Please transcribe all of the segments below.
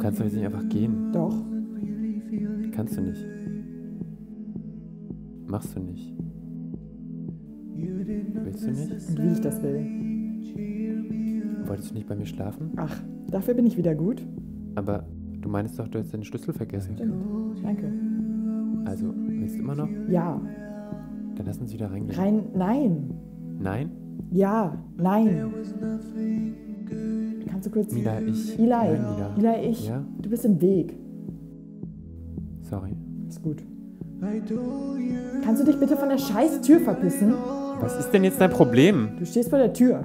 kannst doch jetzt nicht einfach gehen. Doch. Kannst du nicht. Machst du nicht. Willst du nicht? Und wie ich das will. Wolltest du nicht bei mir schlafen? Ach, dafür bin ich wieder gut. Aber du meinst doch, du hast deinen Schlüssel vergessen. Stimmt. Danke. Also, willst du immer noch? Ja. Dann lass uns wieder reingehen. Nein. Nein? Ja. Nein. Kannst du kurz... Mila, ich... Eli. Nein, Mila. Eli, ich... Ja? Du bist im Weg. Sorry. Ist gut. Kannst du dich bitte von der scheiß Tür verpissen? Was ist denn jetzt dein Problem? Du stehst vor der Tür.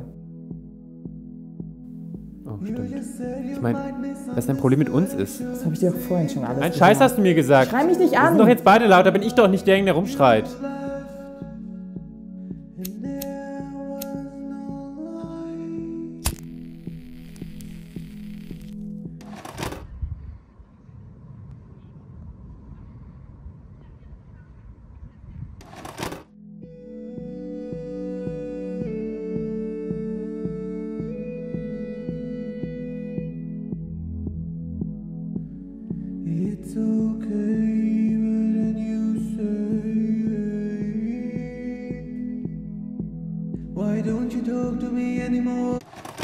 Oh, stimmt. Ich meine, was dein Problem mit uns ist. Das habe ich dir doch vorhin schon alles Ein gesagt. Scheiß hast du mir gesagt. Schrei mich nicht Wir an. sind doch jetzt beide laut, da bin ich doch nicht derjenige, der rumschreit. It's okay, but then you say, why don't you talk to me anymore?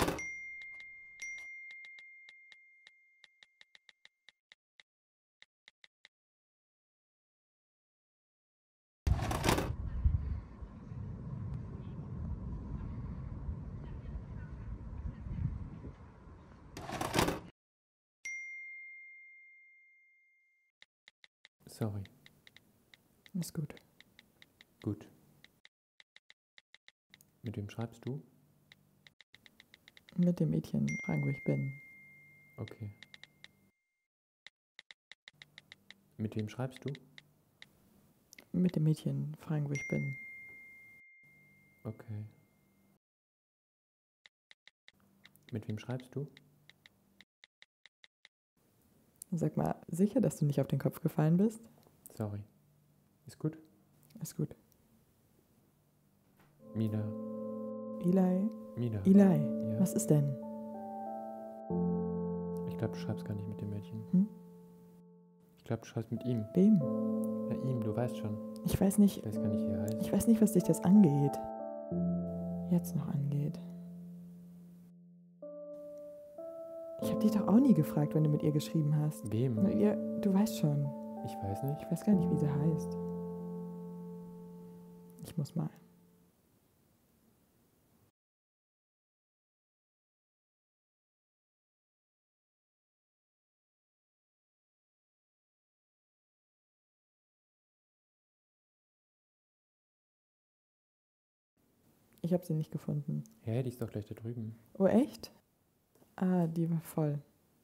Sorry. Ist gut. Gut. Mit wem schreibst du? Mit dem Mädchen fragen, wo ich bin. Okay. Mit wem schreibst du? Mit dem Mädchen fragen, wo ich bin. Okay. Mit wem schreibst du? Sag mal, sicher, dass du nicht auf den Kopf gefallen bist? Sorry. Ist gut? Ist gut. Mila. Eli? Mila. Eli, Ja. was ist denn? Ich glaube, du schreibst gar nicht mit dem Mädchen. Hm? Ich glaube, du schreibst mit ihm. Wem? Ja, ihm, du weißt schon. Ich weiß nicht, Ich weiß gar nicht, wie er heißt. ich weiß nicht, was dich das angeht. Jetzt noch angeht. Ich habe dich doch auch nie gefragt, wenn du mit ihr geschrieben hast. Wem? Na, ihr, du weißt schon. Ich weiß nicht. Ich weiß gar nicht, wie sie heißt. Ich muss mal. Ich habe sie nicht gefunden. Hä, die ist doch gleich da drüben. Oh, echt? Ah, die war voll.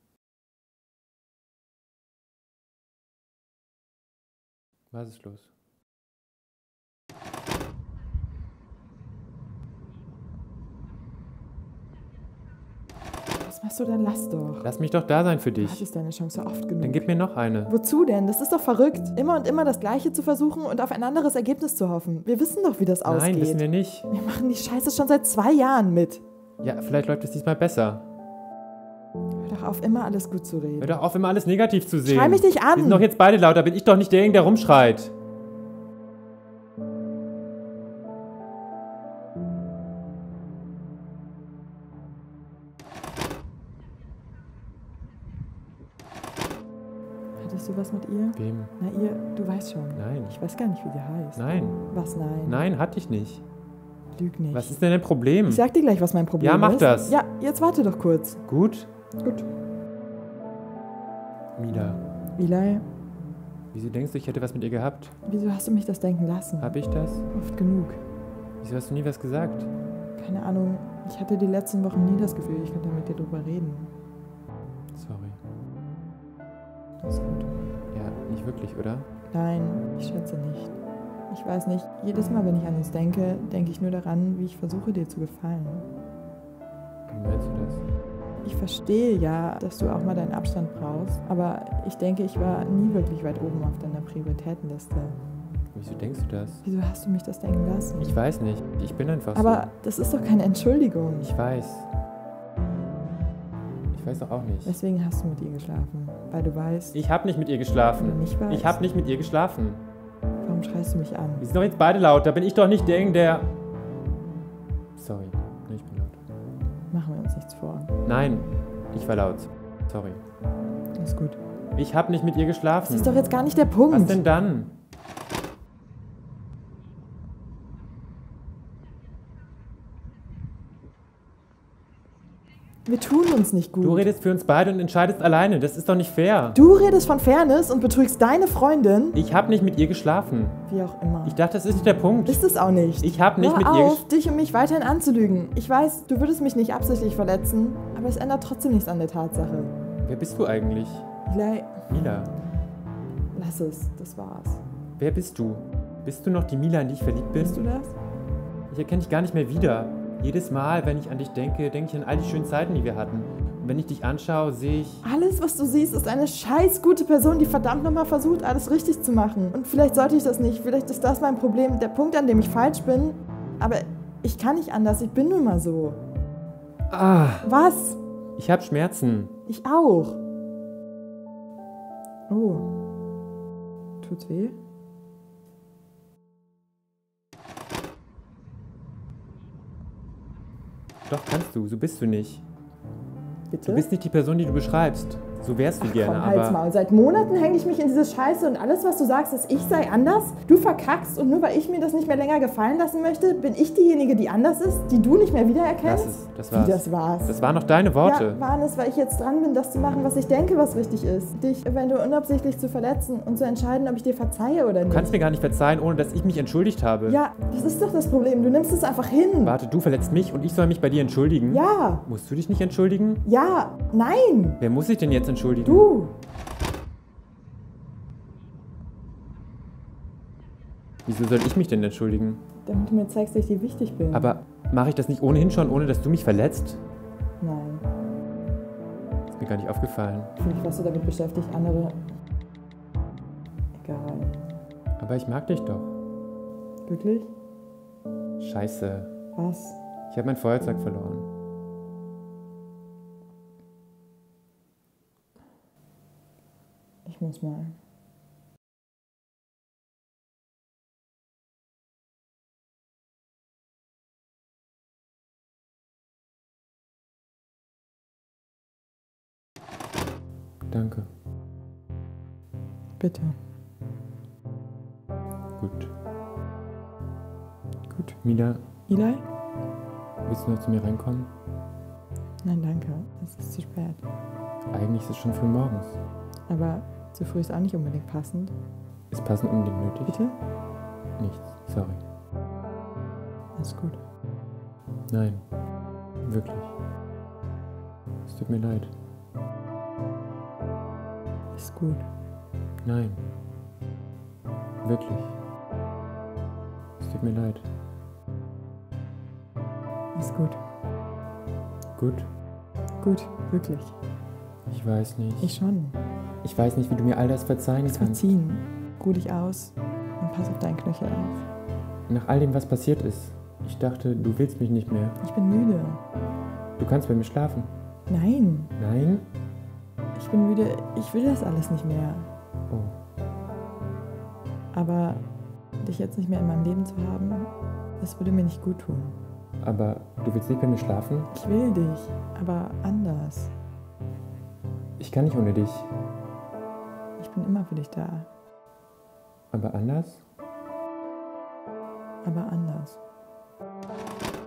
Was ist los? Was machst du denn? Lass doch. Lass mich doch da sein für Du dich. hattest deine Chance oft genug. Dann gib mir noch eine. Wozu denn? Das ist doch verrückt. Immer und immer das Gleiche zu versuchen und auf ein anderes Ergebnis zu hoffen. Wir wissen doch, wie das ausgeht. Nein, wissen wir nicht. Wir machen die Scheiße schon seit 2 Jahren mit. Ja, vielleicht läuft es diesmal besser. Hör doch auf, immer alles gut zu reden. Hör doch auf, immer alles negativ zu sehen. Schrei mich nicht an. Wir sind doch jetzt beide laut, da bin ich doch nicht derjenige, der rumschreit. Hattest du was mit ihr? Wem? Na, ihr, du weißt schon. Nein. Ich weiß gar nicht, wie sie heißt. Nein. Was, nein? Nein, hatte ich nicht. Lüg nicht. Was ist denn dein Problem? Ich sag dir gleich, was mein Problem ist. Ja, mach das. Ja, jetzt warte doch kurz. Gut? Gut. Mila, Eli, wieso denkst du, ich hätte was mit ihr gehabt? wieso hast du mich das denken lassen? Hab ich das? Oft genug. Wieso hast du nie was gesagt? Keine Ahnung, ich hatte die letzten Wochen nie das Gefühl, ich könnte mit dir drüber reden. Sorry. Das ist gut. Ja, nicht wirklich, oder? Nein, ich schätze nicht. Ich weiß nicht, jedes Mal, wenn ich an uns denke, denke ich nur daran, wie ich versuche, dir zu gefallen. Wie meinst du das? Ich verstehe ja, dass du auch mal deinen Abstand brauchst, aber ich denke, ich war nie wirklich weit oben auf deiner Prioritätenliste. Wieso denkst du das? Wieso hast du mich das denken lassen? Ich weiß nicht. Ich bin einfach Aber das ist doch keine Entschuldigung. so. Ich weiß. weiß doch auch nicht. Deswegen hast du mit ihr geschlafen. Weil du weißt, Ich habe nicht mit ihr geschlafen. Oder nicht weißt. Ich habe nicht mit ihr geschlafen. warum schreist du mich an? Wir sind doch jetzt beide laut. Da bin ich doch nicht der... Sorry. Nee, ich bin laut. Machen wir uns nichts vor. Nein, ich war laut. Sorry. Ist gut. Ich habe nicht mit ihr geschlafen. Das ist doch jetzt gar nicht der Punkt. Was denn dann? Wir tun uns nicht gut. Du redest für uns beide und entscheidest alleine. Das ist doch nicht fair. Du redest von Fairness und betrügst deine Freundin. Ich habe nicht mit ihr geschlafen. Wie auch immer. Ich dachte, das ist nicht der Punkt. Ist es auch nicht. Ich habe nicht Hör mit ihr auf, dich und mich weiterhin anzulügen. Ich weiß, du würdest mich nicht absichtlich verletzen, aber es ändert trotzdem nichts an der Tatsache. Wer bist du eigentlich? Eli, Mila. lass es. Das war's. Wer bist du? Bist du noch die Mila, in die ich verliebt bin? Bist du das? Ich erkenne dich gar nicht mehr wieder. Jedes Mal, wenn ich an dich denke, denke ich an all die schönen Zeiten, die wir hatten. Und wenn ich dich anschaue, sehe ich... Alles, was du siehst, ist eine scheiß gute Person, die verdammt nochmal versucht, alles richtig zu machen. Und vielleicht sollte ich das nicht. Vielleicht ist das mein Problem. Der Punkt, an dem ich falsch bin. Aber ich kann nicht anders. Ich bin nun mal so. Ah, Was? ich habe Schmerzen. Ich auch. Oh. Tut's weh? Doch, kannst du. So bist du nicht. Bitte? Du bist nicht die Person, die du beschreibst. So wärst du gerne, Komm, halt's aber... Maul. Seit Monaten hänge ich mich in diese Scheiße und alles, was du sagst, ist, ich sei anders. Du verkackst und nur weil ich mir das nicht mehr länger gefallen lassen möchte, bin ich diejenige, die anders ist, die du nicht mehr wiedererkennst? Das war's. Wie, das war's? Das waren noch deine Worte. Ja, waren es, weil ich jetzt dran bin, das zu machen, was ich denke, was richtig ist. Dich eventuell unabsichtlich zu verletzen und zu entscheiden, ob ich dir verzeihe oder Du nicht. kannst mir gar nicht verzeihen, ohne dass ich mich entschuldigt habe. Ja, das ist doch das Problem. Du nimmst es einfach hin. Warte, du verletzt mich und ich soll mich bei dir entschuldigen? Ja, Musst du dich nicht entschuldigen? ja, nein, Wer muss sich denn jetzt entschuldigen? du. Wieso soll ich mich denn entschuldigen? Damit du mir zeigst, dass ich dir wichtig bin. Aber mache ich das nicht ohnehin schon, ohne dass du mich verletzt? Nein. Ist mir gar nicht aufgefallen. Vielleicht warst du damit beschäftigt, andere... Egal. Aber ich mag dich doch. Wirklich? Scheiße. Was? Ich habe mein Feuerzeug verloren. Ich muss mal. Danke. Bitte. Gut. Gut. Mila, Eli? willst du noch zu mir reinkommen? Nein, danke. Es ist zu spät. Eigentlich ist es schon früh morgens. Aber zu früh ist auch nicht unbedingt passend. Ist passend unbedingt nötig? Bitte? Nichts. Sorry. Alles gut. Nein. Wirklich. Es tut mir leid. Ist gut. Nein. Wirklich. Es tut mir leid. Ist gut. Gut? Gut, wirklich. Ich weiß nicht. Ich schon. Ich weiß nicht, wie du mir all das verzeihen kannst. Verziehen. Ruh dich aus und pass auf deinen Knöchel auf. Nach all dem, was passiert ist. Ich dachte, du willst mich nicht mehr. Ich bin müde. Du kannst bei mir schlafen. Nein, Nein? ich bin müde. Ich will das alles nicht mehr. Oh. Aber dich jetzt nicht mehr in meinem Leben zu haben, das würde mir nicht gut tun. Aber du willst nicht bei mir schlafen? Ich will dich, aber anders. Ich kann nicht ohne dich. Ich bin immer für dich da, Aber anders? aber anders.